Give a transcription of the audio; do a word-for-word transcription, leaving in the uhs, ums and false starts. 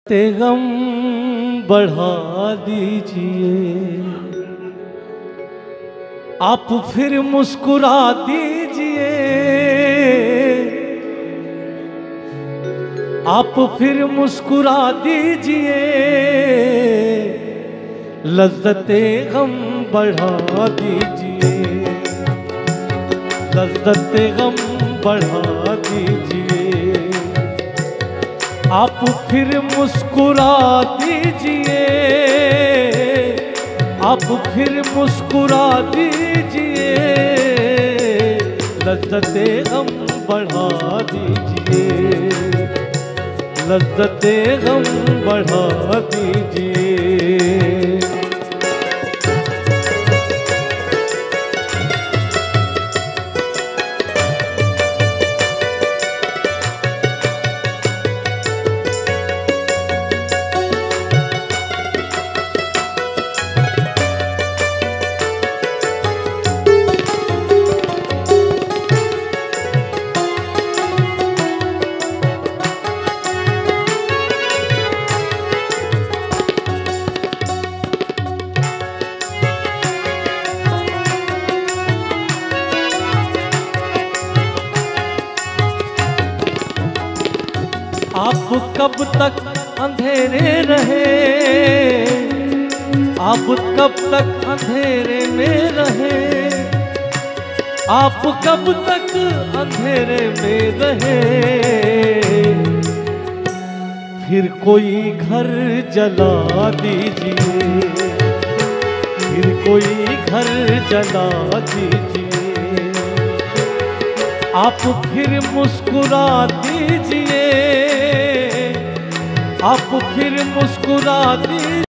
ते गम बढ़ा दीजिए, आप फिर मुस्कुरा दीजिए, आप फिर मुस्कुरा दीजिए, लज्जते गम बढ़ा दीजिए, लज्जते गम बढ़ा दीजिए, आप फिर मुस्कुरा दीजिए, आप फिर मुस्कुरा दीजिए, लज्जते गम बढ़ा दीजिए, लज्जते गम बढ़ा दीजिए। आप कब तक अंधेरे रहे, आप कब तक अंधेरे में रहे, आप कब तक अंधेरे में रहे, फिर कोई घर जला दीजिए, फिर कोई घर जला दीजिए, आप फिर मुस्कुरा दीजिए, आप फिर मुस्कुरा दीजिए।